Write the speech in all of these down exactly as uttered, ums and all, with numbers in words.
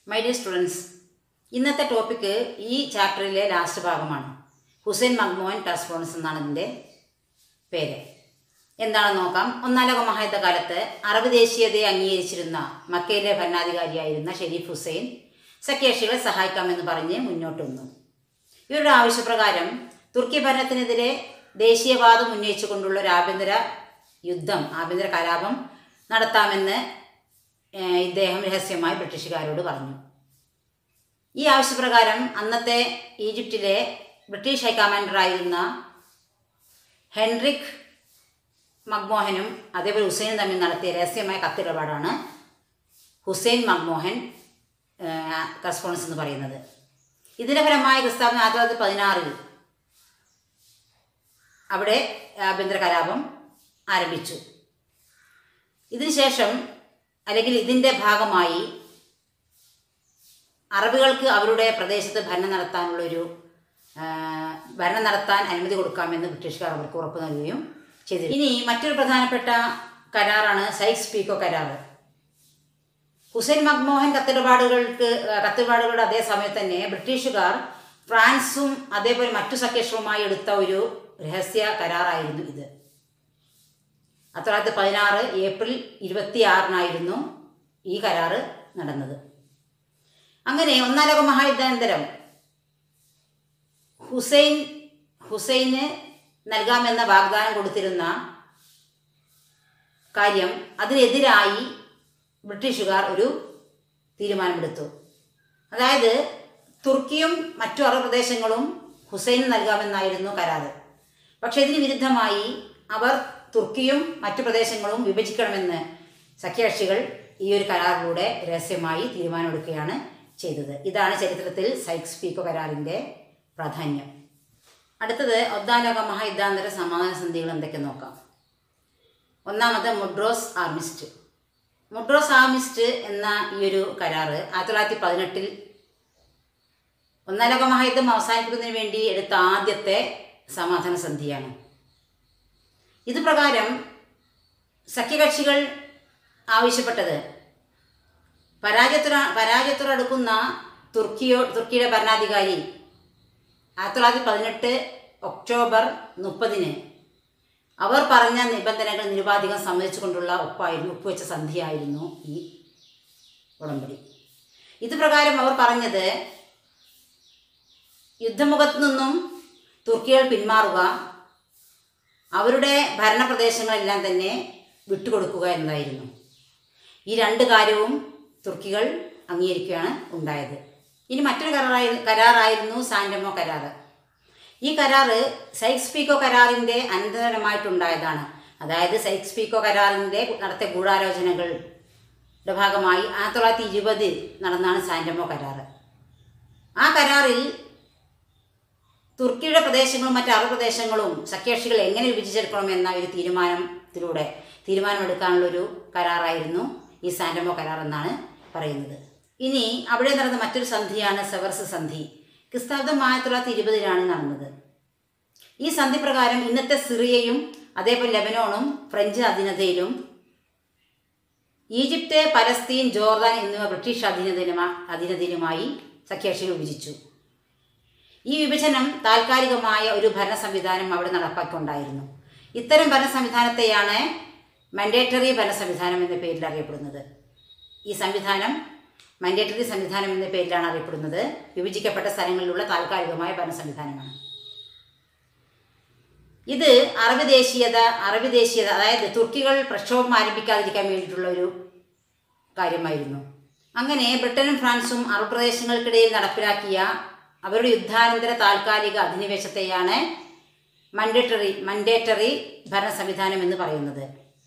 My dear students, ഇന്നത്തെ topic ഈ ചാപ്റ്ററിലെ ലാസ്റ്റ് ഭാഗമാണ്. ഹുസൈൻ മഖ്മൂൻ കറസ്പോണ്ടൻസ് എന്നാണ് ഇതിൻ്റെ പേര്. എന്താണെന്ന് നോക്കാം. ഒന്നാം ലോക മഹായുദ്ധകാലത്ത് അറബ് ദേശീയതയെ അംഗീകരിച്ചിരുന്ന മക്കയിലെ ഭരണാധികാരിയായിരുന്ന ഷെരീഫ് ഹുസൈൻ സഖ്യകക്ഷികളെ സഹായിക്കാമെന്ന് പറഞ്ഞ് മുന്നോട്ട് വന്നു. ഇവരുടെ ആവശ്യപ്രകാരം തുർക്കി ഭരണത്തിനെതിരെ ദേശീയവാദം ഉന്നയിച്ചുകൊണ്ടുള്ള ഒരു ആഭ്യന്തര യുദ്ധം ആഭ്യന്തര കലാപം നടത്താമെന്ന് ഇദ്ദേഹം രഹസ്യമായി ബ്രിട്ടീഷുകാരോട് പറഞ്ഞു. ഈ ആവശ്യപ്രകാരം അന്നത്തെ ഈജിപ്തിലെ ബ്രിട്ടീഷ് ഹൈക്കമാൻഡറായിരുന്ന ഹെൻറിക് മഖ്മൂനും അതേപോലെ ഹുസൈനും തമ്മിൽ നടത്തിയ രഹസ്യമായ കത്തിടപാടാണ് ഹുസൈൻ മഖ്മൂൻ കറസ്പോണ്ടൻസ് എന്ന് പറയുന്നത്. ഇതിൻ്റെ ഫലമായി ക്രിസ്താബ്ദം ആയിരത്തി തൊള്ളായിരത്തി പതിനാറിൽ അവിടെ ആഭ്യന്തര കലാപം ആരംഭിച്ചു. ഇതിനുശേഷം അല്ലെങ്കിൽ ഇതിൻ്റെ ഭാഗമായി അറബികൾക്ക് അവരുടെ പ്രദേശത്ത് ഭരണം നടത്താനുള്ളൊരു ഭരണം നടത്താൻ അനുമതി കൊടുക്കാമെന്ന് ബ്രിട്ടീഷുകാർ അവർക്ക് ഉറപ്പ് നൽകുകയും ചെയ്തു. ഇനി മറ്റൊരു പ്രധാനപ്പെട്ട കരാറാണ് സൈക്സ് പീക്കോ കരാർ. ഹുസൈൻ മഖ്മൂൻ കത്തിടപാടുകൾക്ക് കത്തിടപാടുകളുടെ അതേ സമയത്ത് തന്നെ ബ്രിട്ടീഷുകാർ ഫ്രാൻസും അതേപോലെ മറ്റു സഖ്യകക്ഷികളുമായി എടുത്ത ഒരു രഹസ്യ കരാറായിരുന്നു ഇത്. ആയിരത്തി തൊള്ളായിരത്തി പതിനാറ് ഏപ്രിൽ ഇരുപത്തി ആറിനായിരുന്നു ഈ കരാറ് നടന്നത്. അങ്ങനെ ഒന്നാം ലോക മഹായുദ്ധാനന്തരം ഹുസൈൻ ഹുസൈന് നൽകാമെന്ന വാഗ്ദാനം കൊടുത്തിരുന്ന കാര്യം അതിനെതിരായി ബ്രിട്ടീഷുകാർ ഒരു തീരുമാനമെടുത്തു. അതായത് തുർക്കിയും മറ്റു അറബ് പ്രദേശങ്ങളും ഹുസൈന് നൽകാമെന്നായിരുന്നു കരാറ്. പക്ഷേ ഇതിന് വിരുദ്ധമായി അവർ തുർക്കിയും മറ്റു പ്രദേശങ്ങളും വിഭജിക്കണമെന്ന് സഖ്യകക്ഷികൾ ഈ ഒരു കരാറിലൂടെ രഹസ്യമായി തീരുമാനമെടുക്കുകയാണ് ചെയ്തത്. ഇതാണ് ചരിത്രത്തിൽ സൈക്സ് പീക്കോ കരാറിൻ്റെ പ്രാധാന്യം. അടുത്തത് ഒന്നാം ലോക മഹായുദ്ധാനന്തര സമാധാന സന്ധികൾ എന്തൊക്കെ നോക്കാം. ഒന്നാമത് മുഡ്രോസ് ആർമിസ്റ്റ്. മുഡ്രോസ് ആർമിസ്റ്റ് എന്ന ഈ ഒരു കരാറ് ആയിരത്തി തൊള്ളായിരത്തി പതിനെട്ടിൽ ഒന്നാം ലോക മഹായുദ്ധം അവസാനിപ്പിക്കുന്നതിന് വേണ്ടി എടുത്ത ആദ്യത്തെ സമാധാന സന്ധിയാണ്. ഇത് പ്രകാരം സഖ്യകക്ഷികൾ ആവശ്യപ്പെട്ടത് പരാജയത്തോട് പരാജയത്തോടടുക്കുന്ന തുർക്കിയോ തുർക്കിയുടെ ഭരണാധികാരി ആയിരത്തി തൊള്ളായിരത്തി പതിനെട്ട് ഒക്ടോബർ മുപ്പതിന് അവർ പറഞ്ഞ നിബന്ധനകൾ നിരുപാധികം സമ്മതിച്ചുകൊണ്ടുള്ള ഒപ്പായിരുന്നു ഒപ്പുവെച്ച സന്ധിയായിരുന്നു ഈ ഉടമ്പടി. ഇത് പ്രകാരം അവർ പറഞ്ഞത് യുദ്ധമുഖത്തു നിന്നും തുർക്കികൾ പിന്മാറുക, അവരുടെ ഭരണപ്രദേശങ്ങളെല്ലാം തന്നെ വിട്ടുകൊടുക്കുക എന്നതായിരുന്നു. ഈ രണ്ട് കാര്യവും തുർക്കികൾ അംഗീകരിക്കുകയാണ് ഉണ്ടായത്. ഇനി മറ്റൊരു കരാറായി കരാറായിരുന്നു സാൻഡമോ കരാറ്. ഈ കരാറ് സൈക്സ് പീക്കോ കരാറിൻ്റെ അനന്തരമായിട്ടുണ്ടായതാണ്. അതായത് സൈക്സ് പീക്കോ കരാറിൻ്റെ നടത്തിയ ഗൂഢാലോചനകളുടെ ഭാഗമായി ആയിരത്തി തൊള്ളായിരത്തി ഇരുപതിൽ നടന്നാണ് സാൻഡമോ കരാറ്. ആ കരാറിൽ തുർക്കിയുടെ പ്രദേശങ്ങളും മറ്റ് അറബ് പ്രദേശങ്ങളും സഖ്യകക്ഷികൾ എങ്ങനെ വിഭജിച്ചെടുക്കണമെന്ന ഒരു തീരുമാനത്തിലൂടെ തീരുമാനമെടുക്കാനുള്ളൊരു കരാറായിരുന്നു ഈ സാൻഡമോ കരാർ എന്നാണ് പറയുന്നത്. ഇനി അവിടെ നടന്ന മറ്റൊരു സന്ധിയാണ് സെവർസ് സന്ധി. ക്രിസ്താബ്ദം ആയിരത്തി തൊള്ളായിരത്തി ഇരുപതിലാണ് നടന്നത്. ഈ സന്ധി പ്രകാരം ഇന്നത്തെ സിറിയയും അതേപോലെ ലെബനോണും ഫ്രഞ്ച് അധീനതയിലും ഈജിപ്ത്, പലസ്തീൻ, ജോർദാൻ എന്നിവ ബ്രിട്ടീഷ് അധീനതയിലുമാ അധീനതയിലുമായി സഖ്യകക്ഷികൾ വിഭജിച്ചു. ഈ വിഭജനം താൽക്കാലികമായ ഒരു ഭരണ സംവിധാനം അവിടെ നടപ്പാക്കിക്കൊണ്ടായിരുന്നു. ഇത്തരം ഭരണ സംവിധാനത്തെയാണ് മാൻഡേറ്ററി ഭരണ സംവിധാനം എന്ന പേരിൽ അറിയപ്പെടുന്നത്. ഈ സംവിധാനം മാൻഡേറ്ററി സംവിധാനം എന്ന പേരിലാണ് അറിയപ്പെടുന്നത്. വിഭജിക്കപ്പെട്ട സ്ഥലങ്ങളിലുള്ള താൽക്കാലികമായ ഭരണ സംവിധാനമാണ് ഇത്. അറബ് ദേശീയത അറബ് ദേശീയത അതായത് തുർക്കികൾ പ്രക്ഷോഭം ആരംഭിക്കാതിരിക്കാൻ വേണ്ടിയിട്ടുള്ള ഒരു കാര്യമായിരുന്നു. അങ്ങനെ ബ്രിട്ടനും ഫ്രാൻസും അറബ് പ്രദേശങ്ങൾക്കിടയിൽ നടപ്പിലാക്കിയ അവരുടെ യുദ്ധാനന്തര താൽക്കാലിക അധിനിവേശത്തെയാണ് മൻഡേറ്ററി മൻഡേറ്ററി ഭരണ സംവിധാനം എന്ന് പറയുന്നത്.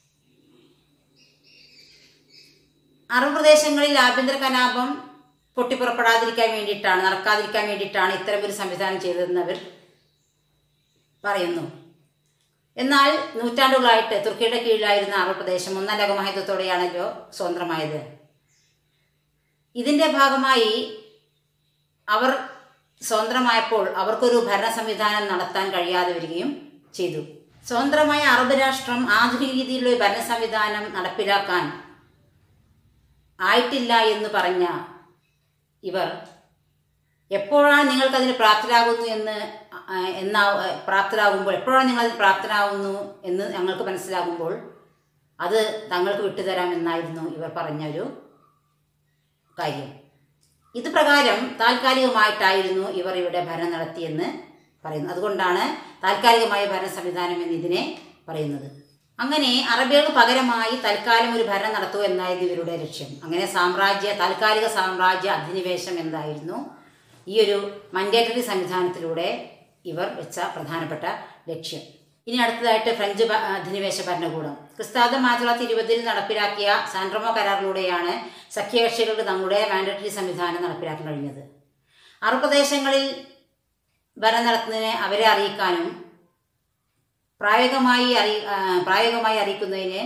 അറബ് പ്രദേശങ്ങളിൽ ആഭ്യന്തര കലാപം പൊട്ടിപ്പുറപ്പെടാതിരിക്കാൻ വേണ്ടിയിട്ടാണ് നടക്കാതിരിക്കാൻ വേണ്ടിയിട്ടാണ് ഇത്തരമൊരു സംവിധാനം ചെയ്തതെന്ന് അവർ പറയുന്നു. എന്നാൽ നൂറ്റാണ്ടുകളായിട്ട് തുർക്കിയുടെ കീഴിലായിരുന്ന അറബ് പ്രദേശം ഒന്നാം ലോക മഹായുദ്ധത്തോടെയാണല്ലോ സ്വതന്ത്രമായത്. ഇതിൻ്റെ ഭാഗമായി അവർ സ്വതന്ത്രമായപ്പോൾ അവർക്കൊരു ഭരണ സംവിധാനം നടത്താൻ കഴിയാതെ വരികയും ചെയ്തു. സ്വതന്ത്രമായ അറബ് രാഷ്ട്രം ആധുനിക രീതിയിലുള്ള ഭരണ സംവിധാനം നടപ്പിലാക്കാൻ ആയിട്ടില്ല എന്ന് പറഞ്ഞ ഇവർ എപ്പോഴാണ് നിങ്ങൾക്കതിന് പ്രാപ്തരാകുന്നു എന്ന് എന്നാ പ്രാപ്തരാകുമ്പോൾ എപ്പോഴാണ് നിങ്ങളതിന് പ്രാപ്തരാകുന്നു എന്ന് ഞങ്ങൾക്ക് മനസ്സിലാകുമ്പോൾ അത് തങ്ങൾക്ക് വിട്ടുതരാമെന്നായിരുന്നു ഇവർ പറഞ്ഞൊരു കാര്യം. ഇത് പ്രകാരം താൽക്കാലികമായിട്ടായിരുന്നു ഇവർ ഇവിടെ ഭരണം നടത്തിയെന്ന് പറയുന്നു. അതുകൊണ്ടാണ് താൽക്കാലികമായ ഭരണ സംവിധാനം എന്ന് ഇതിനെ പറയുന്നത്. അങ്ങനെ അറബികൾക്ക് പകരമായി തൽക്കാലം ഒരു ഭരണം നടത്തുക എന്നായിരുന്നു ഇവരുടെ ലക്ഷ്യം. അങ്ങനെ സാമ്രാജ്യ താൽക്കാലിക സാമ്രാജ്യ അധിനിവേശം എന്തായിരുന്നു ഈ ഒരു മൻഡേറ്ററി സംവിധാനത്തിലൂടെ ഇവർ വെച്ച പ്രധാനപ്പെട്ട ലക്ഷ്യം. ഇനി അടുത്തതായിട്ട് ഫ്രഞ്ച് അധിനിവേശ ഭരണകൂടം. ക്രിസ്താബ്ദം ആയിരത്തി തൊള്ളായിരത്തി ഇരുപതിൽ നടപ്പിലാക്കിയ സാൻറമോ കരാറിലൂടെയാണ് സഖ്യകക്ഷികൾക്ക് തങ്ങളുടെ മാൻഡേറ്ററി സംവിധാനം നടപ്പിലാക്കാൻ കഴിഞ്ഞത്. അറബ് പ്രദേശങ്ങളിൽ ഭരണം നടത്തുന്നതിനെ അവരെ അറിയിക്കാനും പ്രായോഗികമായി അറി പ്രായോഗികമായി അറിയിക്കുന്നതിന്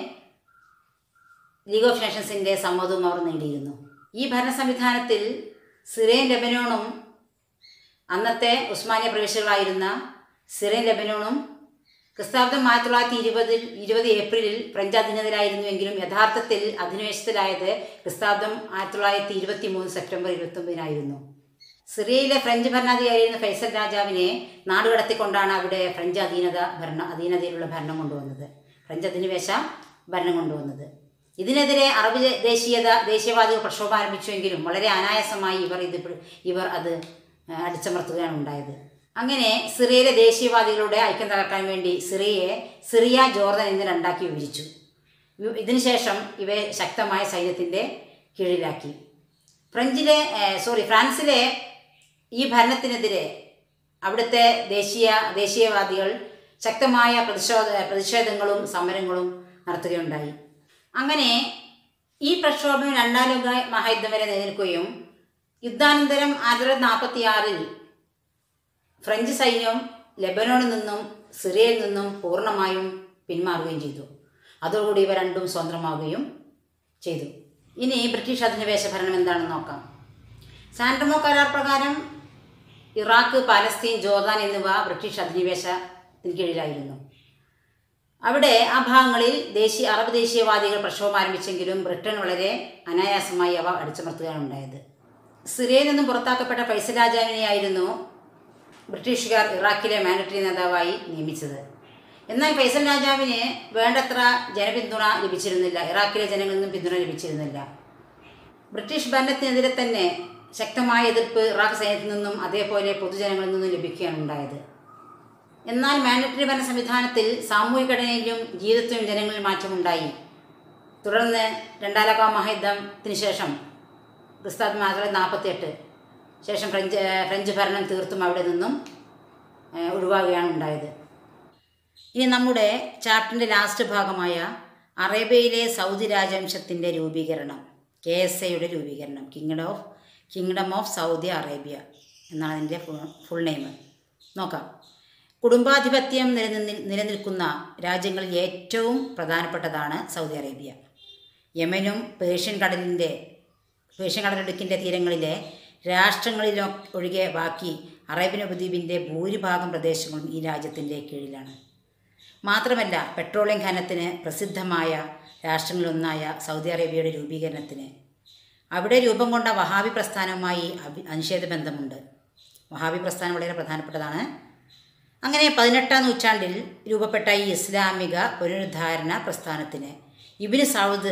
ലീഗ് ഓഫ് നേഷൻസിൻ്റെ സമ്മതവും അവർ നേടിയിരുന്നു. ഈ ഭരണ സംവിധാനത്തിൽ സിറിയൻ ലെബനോണും അന്നത്തെ ഉസ്മാനിയ പ്രവിശ്യകളായിരുന്ന സിറിയൻ ലെബനോണും ക്രിസ്താബ്ദം ആയിരത്തി തൊള്ളായിരത്തി ഇരുപതിൽ ഇരുപത് ഏപ്രിലിൽ ഫ്രഞ്ച് അധീനതയിലായിരുന്നുവെങ്കിലും യഥാർത്ഥത്തിൽ അധിനിവേശത്തിലായത് ക്രിസ്താബ്ദം ആയിരത്തി തൊള്ളായിരത്തി ഇരുപത്തി മൂന്ന് സെപ്റ്റംബർ ഇരുപത്തൊമ്പതിനായിരുന്നു. സിറിയയിലെ ഫ്രഞ്ച് ഭരണാധികാരിയായിരുന്ന ഫൈസൽ രാജാവിനെ നാടുകടത്തിക്കൊണ്ടാണ് അവിടെ ഫ്രഞ്ച് അധീനത ഭരണ അധീനതയിലുള്ള ഭരണം കൊണ്ടുവന്നത് ഫ്രഞ്ച് അധിനിവേശ ഭരണം കൊണ്ടുവന്നത്. ഇതിനെതിരെ അറബ് ദേശീയത ദേശീയവാദികൾ പ്രക്ഷോഭം ആരംഭിച്ചുവെങ്കിലും വളരെ അനായാസമായി ഇവർ ഇത് ഇവർ അത് അടിച്ചമർത്തുകയാണ് ഉണ്ടായത്. അങ്ങനെ സിറിയയിലെ ദേശീയവാദികളുടെ ഐക്യം തകർക്കാൻ വേണ്ടി സിറിയയെ സിറിയ ജോർദൻ എന്ന് രണ്ടാക്കി വിഭജിച്ചു. ഇതിനുശേഷം ഇവയെ ശക്തമായ സൈന്യത്തിൻ്റെ കീഴിലാക്കി. ഫ്രഞ്ചിലെ സോറി ഫ്രാൻസിലെ ഈ ഭരണത്തിനെതിരെ അവിടുത്തെ ദേശീയ ദേശീയവാദികൾ ശക്തമായ പ്രതിഷേധ പ്രതിഷേധങ്ങളും സമരങ്ങളും നടത്തുകയുണ്ടായി. അങ്ങനെ ഈ പ്രക്ഷോഭം രണ്ടാം ലോക മഹായുദ്ധം വരെ നിലനിൽക്കുകയും യുദ്ധാനന്തരം ആയിരത്തി തൊള്ളായിരത്തി നാൽപ്പത്തി ആറിൽ ഫ്രഞ്ച് സൈന്യം ലെബനോണിൽ നിന്നും സിറിയയിൽ നിന്നും പൂർണ്ണമായും പിന്മാറുകയും ചെയ്തു. അതോടുകൂടി ഇവ രണ്ടും സ്വതന്ത്രമാവുകയും ചെയ്തു. ഇനി ബ്രിട്ടീഷ് അധിനിവേശ ഭരണം എന്താണെന്ന് നോക്കാം. സാൻറമോ കരാർ പ്രകാരം ഇറാഖ്, പാലസ്തീൻ, ജോർദാൻ എന്നിവ ബ്രിട്ടീഷ് അധിനിവേശത്തിന് കീഴിലായിരുന്നു. അവിടെ ആ ഭാഗങ്ങളിൽ ദേശീയ അറബ് ദേശീയവാദികൾ പ്രക്ഷോഭം ആരംഭിച്ചെങ്കിലും ബ്രിട്ടൻ വളരെ അനായാസമായി അവ അടിച്ചമർത്തുകയാണ് ഉണ്ടായത്. സിറിയയിൽ നിന്നും പുറത്താക്കപ്പെട്ട ഫൈസൽ രാജാവിനെയായിരുന്നു ബ്രിട്ടീഷുകാർ ഇറാഖിലെ മാൻഡറ്ററി നേതാവായി നിയമിച്ചത്. എന്നാൽ ഫൈസൽ രാജാവിന് വേണ്ടത്ര ജനപിന്തുണ ലഭിച്ചിരുന്നില്ല. ഇറാഖിലെ ജനങ്ങളിൽ നിന്നും പിന്തുണ ലഭിച്ചിരുന്നില്ല. ബ്രിട്ടീഷ് ഭരണത്തിനെതിരെ തന്നെ ശക്തമായ എതിർപ്പ് ഇറാഖ് സൈന്യത്തിൽ നിന്നും അതേപോലെ പൊതുജനങ്ങളിൽ നിന്നും ലഭിക്കുകയാണ് ഉണ്ടായത്. എന്നാൽ മാൻഡറ്ററി ഭരണ സംവിധാനത്തിൽ സാമൂഹിക ഘടനയിലും ജീവിതത്തിലും ജനങ്ങളിൽ മാറ്റമുണ്ടായി. തുടർന്ന് രണ്ടാം ലോക മഹായുദ്ധത്തിന് ശേഷം ക്രിസ്താബ്ദം ആയിരത്തി തൊള്ളായിരത്തി നാൽപ്പത്തി എട്ട് ശേഷം ഫ്രഞ്ച് ഫ്രഞ്ച് ഭരണം തീർത്തും അവിടെ നിന്നും ഒഴിവാകുകയാണ് ഉണ്ടായത്. ഇനി നമ്മുടെ ചാപ്റ്ററിൻ്റെ ലാസ്റ്റ് ഭാഗമായ അറേബ്യയിലെ സൗദി രാജവംശത്തിൻ്റെ രൂപീകരണം, കെ എസ് എയുടെ രൂപീകരണം, kingdom of kingdom of Saudi Arabia എന്നാണ് അതിൻ്റെ ഫുൾ നെയിം. നോക്കാം. കുടുംബാധിപത്യം നിലനിൽ നിലനിൽക്കുന്ന രാജ്യങ്ങളിൽ ഏറ്റവും പ്രധാനപ്പെട്ടതാണ് സൗദി അറേബ്യ. യമനും പേർഷ്യൻ കടലിൻ്റെ പേർഷ്യൻ കടലിടുക്കിൻ്റെ തീരങ്ങളിലെ രാഷ്ട്രങ്ങളിലോ ഒഴികെ ബാക്കി അറേബ്യൻ ഉപദ്വീപിൻ്റെ ഭൂരിഭാഗം പ്രദേശങ്ങളും ഈ രാജ്യത്തിൻ്റെ കീഴിലാണ്. മാത്രമല്ല പെട്രോളിയം ഖനനത്തിന് പ്രസിദ്ധമായ രാഷ്ട്രങ്ങളിലൊന്നായ സൗദി അറേബ്യയുടെ രൂപീകരണത്തിന് അവിടെ രൂപം കൊണ്ട വഹാബി പ്രസ്ഥാനവുമായി അഭി അനിഷേധ ബന്ധമുണ്ട്. വഹാബി പ്രസ്ഥാനം വളരെ പ്രധാനപ്പെട്ടതാണ്. അങ്ങനെ പതിനെട്ടാം നൂറ്റാണ്ടിൽ രൂപപ്പെട്ട ഈ ഇസ്ലാമിക പുനരുദ്ധാരണ പ്രസ്ഥാനത്തിന് ഇബ്നു സൗദ്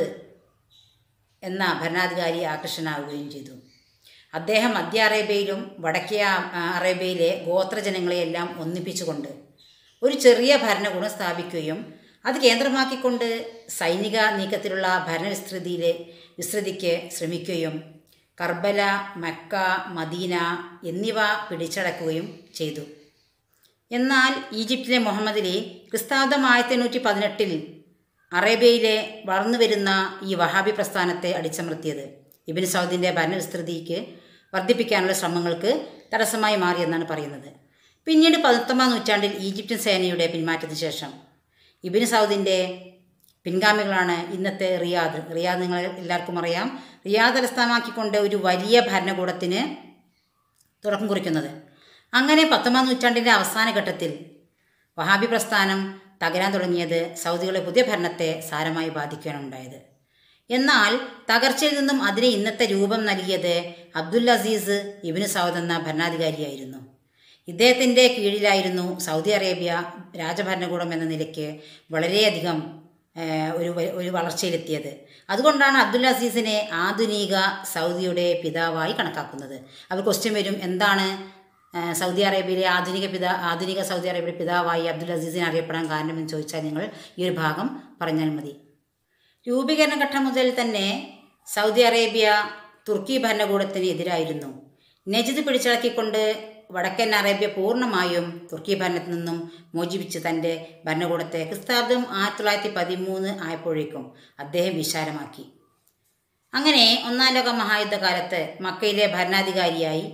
എന്ന ഭരണാധികാരി ആകർഷണനാവുകയും ചെയ്തു. അദ്ദേഹം മധ്യ അറേബ്യയിലും വടക്കേ അറേബ്യയിലെ ഗോത്രജനങ്ങളെയെല്ലാം ഒന്നിപ്പിച്ചുകൊണ്ട് ഒരു ചെറിയ ഭരണകൂടം സ്ഥാപിക്കുകയും അത് കേന്ദ്രമാക്കിക്കൊണ്ട് സൈനിക നീക്കത്തിലുള്ള ഭരണവിസ്തൃതിയിലെ വിസ്തൃതിക്ക് ശ്രമിക്കുകയും കർബല, മക്ക, മദീന എന്നിവ പിടിച്ചടക്കുകയും ചെയ്തു. എന്നാൽ ഈജിപ്തിലെ മുഹമ്മദ് അലി ക്രിസ്താബ്ദം ആയിരത്തി എണ്ണൂറ്റി പതിനെട്ടിൽ അറേബ്യയിലെ വളർന്നു വരുന്ന ഈ വഹാബി പ്രസ്ഥാനത്തെ അടിച്ചമർത്തിയത് ഇബ്നു സൗദിൻ്റെ ഭരണവിസ്തൃതിക്ക് വർദ്ധിപ്പിക്കാനുള്ള ശ്രമങ്ങൾക്ക് തടസ്സമായി മാറിയെന്നാണ് പറയുന്നത്. പിന്നീട് പത്തൊമ്പതാം നൂറ്റാണ്ടിൽ ഈജിപ്ഷ്യൻ സേനയുടെ പിന്മാറ്റത്തിന് ശേഷം ഇബ്നു സൗദിൻ്റെ പിൻഗാമികളാണ് ഇന്നത്തെ റിയാദ്. റിയാദ് നിങ്ങൾ എല്ലാവർക്കും അറിയാം. റിയാദ് തലസ്ഥാനമാക്കിക്കൊണ്ട് ഒരു വലിയ ഭരണകൂടത്തിന് തുടക്കം കുറിക്കുന്നത്. അങ്ങനെ പത്തൊമ്പതാം നൂറ്റാണ്ടിൻ്റെ അവസാന ഘട്ടത്തിൽ വഹാബി പ്രസ്ഥാനം തകരാൻ തുടങ്ങിയത് സൗദികളുടെ പുതിയ ഭരണത്തെ സാരമായി ബാധിക്കുകയാണ് ഉണ്ടായത്. എന്നാൽ തകർച്ചയിൽ നിന്നും അതിന് ഇന്നത്തെ രൂപം നൽകിയത് അബ്ദുൽ അസീസ് ഇബ്നു സൗദ് എന്ന ഭരണാധികാരിയായിരുന്നു. ഇദ്ദേഹത്തിൻ്റെ കീഴിലായിരുന്നു സൗദി അറേബ്യ രാജഭരണകൂടം എന്ന നിലയ്ക്ക് വളരെയധികം ഒരു ഒരു വളർച്ചയിലെത്തിയത്. അതുകൊണ്ടാണ് അബ്ദുൽ അസീസിനെ ആധുനിക സൗദിയുടെ പിതാവായി കണക്കാക്കുന്നത്. അവർ ക്വസ്റ്റ്യൻ വരും, എന്താണ് സൗദി അറേബ്യയിലെ ആധുനിക പിതാ ആധുനിക സൗദി അറേബ്യയുടെ പിതാവായി അബ്ദുൽ അസീസിനെ അറിയപ്പെടാൻ കാരണമെന്ന് ചോദിച്ചാൽ നിങ്ങൾ ഈ ഒരു ഭാഗം പറഞ്ഞാൽ മതി. രൂപീകരണ ഘട്ടം മുതൽ തന്നെ സൗദി അറേബ്യ തുർക്കി ഭരണകൂടത്തിന് എതിരായിരുന്നു. നജിദ് പിടിച്ചടക്കിക്കൊണ്ട് വടക്കൻ അറേബ്യ പൂർണ്ണമായും തുർക്കി ഭരണത്തിൽ നിന്നും മോചിപ്പിച്ച് തൻ്റെ ഭരണകൂടത്തെ ക്രിസ്താബ്ദം ആയിരത്തി തൊള്ളായിരത്തി പതിമൂന്ന് ആയപ്പോഴേക്കും അദ്ദേഹം വിശാലമാക്കി. അങ്ങനെ ഒന്നാം ലോക മഹായുദ്ധകാലത്ത് മക്കയിലെ ഭരണാധികാരിയായി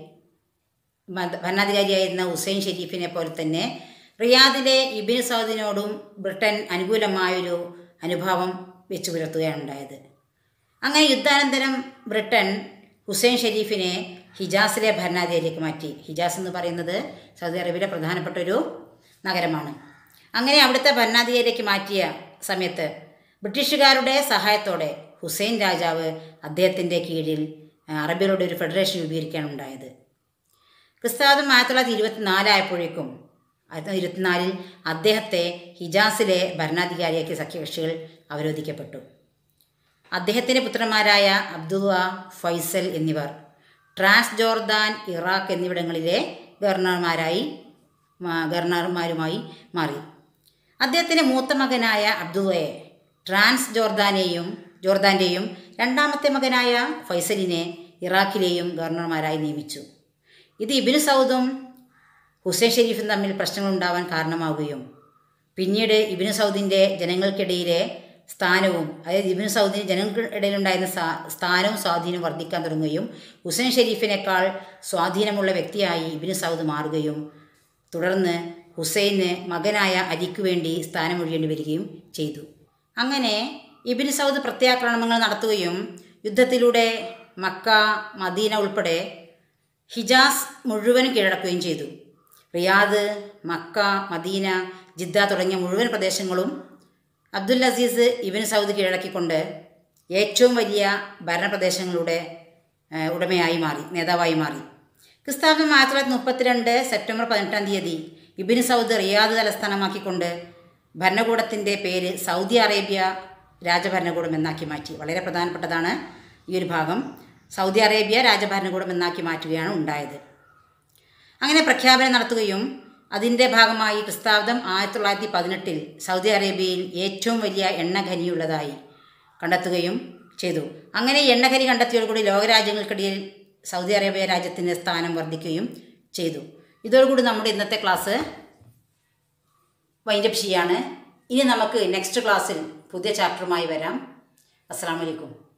ഭരണാധികാരിയായിരുന്ന ഹുസൈൻ ഷെരീഫിനെ പോലെ തന്നെ റിയാദിലെ ഇബ്നു സൗദിനോടും ബ്രിട്ടൻ അനുകൂലമായൊരു അനുഭാവം വെച്ചു പുലർത്തുകയാണ് ഉണ്ടായത്. അങ്ങനെ യുദ്ധാനന്തരം ബ്രിട്ടൻ ഹുസൈൻ ഷെരീഫിനെ ഹിജാസിലെ ഭരണാധികാരിയിലേക്ക് മാറ്റി. ഹിജാസ് എന്ന് പറയുന്നത് സൗദി അറേബ്യയിലെ പ്രധാനപ്പെട്ട ഒരു നഗരമാണ്. അങ്ങനെ അവിടുത്തെ ഭരണാധികാരിയിലേക്ക് മാറ്റിയ സമയത്ത് ബ്രിട്ടീഷുകാരുടെ സഹായത്തോടെ ഹുസൈൻ രാജാവ് അദ്ദേഹത്തിൻ്റെ കീഴിൽ അറബികളുടെ ഒരു ഫെഡറേഷൻ രൂപീകരിക്കുകയാണ് ഉണ്ടായത്. ക്രിസ്താബ്ദം ആയിരത്തി തൊള്ളായിരത്തി ഇരുപത്തി നാലായപ്പോഴേക്കും ആയിരത്തി ഇരുപത്തിനാലിൽ അദ്ദേഹത്തെ ഹിജാസിലെ ഭരണാധികാരിയാക്കിയ സഖ്യകക്ഷികൾ അവരോധിക്കപ്പെട്ടു. അദ്ദേഹത്തിൻ്റെ പുത്രന്മാരായ അബ്ദുള്ള, ഫൈസൽ എന്നിവർ ട്രാൻസ് ജോർദാൻ, ഇറാഖ് എന്നിവിടങ്ങളിലെ ഗവർണർമാരായി ഗവർണർമാരുമായി മാറി. അദ്ദേഹത്തിൻ്റെ മൂത്ത മകനായ അബ്ദുള്ളയെ ട്രാൻസ് ജോർദാനെയും ജോർദാൻ്റെയും രണ്ടാമത്തെ മകനായ ഫൈസലിനെ ഇറാഖിലെയും ഗവർണർമാരായി നിയമിച്ചു. ഇത് ഇബ്നു സൗദും ഹുസൈൻ ഷെരീഫും തമ്മിൽ പ്രശ്നങ്ങളുണ്ടാവാൻ കാരണമാവുകയും പിന്നീട് ഇബ്നു സൗദിൻ്റെ ജനങ്ങൾക്കിടയിലെ സ്ഥാനവും അതായത് ഇബ്നു സൗദിന് ജനങ്ങൾക്കിടയിലുണ്ടായിരുന്ന സ്ഥാനവും സ്വാധീനവും വർദ്ധിക്കാൻ തുടങ്ങുകയും ഹുസൈൻ ഷെരീഫിനേക്കാൾ സ്വാധീനമുള്ള വ്യക്തിയായി ഇബ്നു സൗദ് മാറുകയും തുടർന്ന് ഹുസൈന് മകനായ അലിക്ക് വേണ്ടി സ്ഥാനമൊഴിയേണ്ടി വരികയും ചെയ്തു. അങ്ങനെ ഇബ്നു സൗദ് പ്രത്യാക്രമണങ്ങൾ നടത്തുകയും യുദ്ധത്തിലൂടെ മക്ക, മദീന ഉൾപ്പെടെ ഹിജാസ് മുഴുവനും കീഴടക്കുകയും ചെയ്തു. റിയാദ്, മക്ക, മദീന, ജിദ്ദ തുടങ്ങിയ മുഴുവൻ പ്രദേശങ്ങളും അബ്ദുൽ അസീസ് ഇബ്നു സൗദ് കീഴടക്കിക്കൊണ്ട് ഏറ്റവും വലിയ ഭരണപ്രദേശങ്ങളുടെ ഉടമയായി മാറി നേതാവായി മാറി. ക്രിസ്താബ്ദം ആയിരത്തി തൊള്ളായിരത്തി മുപ്പത്തിരണ്ട് സെപ്റ്റംബർ പതിനെട്ടാം തീയതി ഇബ്നു സൗദ് റിയാദ് തലസ്ഥാനമാക്കിക്കൊണ്ട് ഭരണകൂടത്തിൻ്റെ പേര് സൗദി അറേബ്യ രാജഭരണകൂടം എന്നാക്കി മാറ്റി. വളരെ പ്രധാനപ്പെട്ടതാണ് ഈ ഒരു ഭാഗം. സൗദി അറേബ്യ രാജഭരണകൂടം എന്നാക്കി മാറ്റുകയാണ് ഉണ്ടായത്. അങ്ങനെ പ്രഖ്യാപനം നടത്തുകയും അതിൻ്റെ ഭാഗമായി ക്രിസ്താബ്ദം ആയിരത്തി തൊള്ളായിരത്തി പതിനെട്ടിൽ സൗദി അറേബ്യയിൽ ഏറ്റവും വലിയ എണ്ണഖനിയുള്ളതായി കണ്ടെത്തുകയും ചെയ്തു. അങ്ങനെ എണ്ണഖനി കണ്ടെത്തിയോടുകൂടി ലോകരാജ്യങ്ങൾക്കിടയിൽ സൗദി അറേബ്യ രാജ്യത്തിൻ്റെ സ്ഥാനം വർദ്ധിക്കുകയും ചെയ്തു. ഇതോടുകൂടി നമ്മുടെ ഇന്നത്തെ ക്ലാസ് വൈൻഡപ്പ് ചെയ്യാണ്. ഇനി നമുക്ക് നെക്സ്റ്റ് ക്ലാസ്സിൽ പുതിയ ചാപ്റ്ററുമായി വരാം. അസ്സലാമു അലൈക്കും.